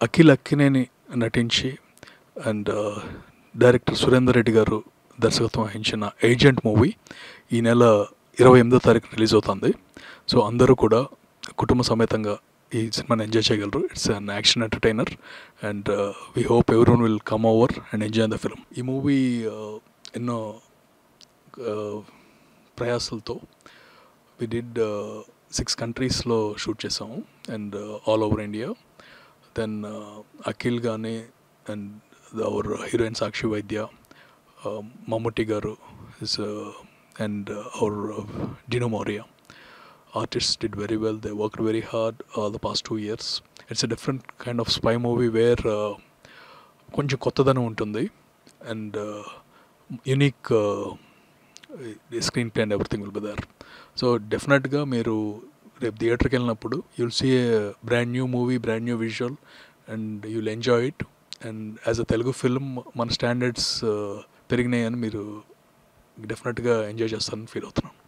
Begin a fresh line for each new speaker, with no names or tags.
అఖిల్ అక్కినేని నటించి and director Surender Reddy గారు దర్శకత్వం వహించిన ఏజెంట్ మూవీ ఈ నెల 28వ తారీఖు రిలీజ్ అవుతుంది. సో అందరూ కూడా కుటుంబ సమేతంగా ఈ సినిమాని ఎంజాయ్ చేయగలరు. It's an action entertainer and we hope everyone will come over and enjoy the film. ఈ మూవీ ఎన్నో ప్రయాసాలతో వి డిడ్ 6 కంట్రీస్లో షూట్ చేసాము and all over India. Then Akhil కానీ అండ్ అవర్ హీరోయిన్ సాక్షి వైద్య, మమ్ముట్టి గారు and our Dino Moria artists did very well. They worked very hard the past 2 years. It's a different kind of spy movie where కొంచెం కొత్తదనం ఉంటుంది and unique screenplay and everything will be there. So డెఫినెట్గా మీరు రేపు థియేటర్కి వెళ్ళినప్పుడు you'll see a brand new movie, brand new visual and you'll enjoy it. And as a Telugu film మన standards పెరిగినాయని మీరు డెఫినెట్గా ఎంజాయ్ చేస్తారని ఫీల్ అవుతున్నాను.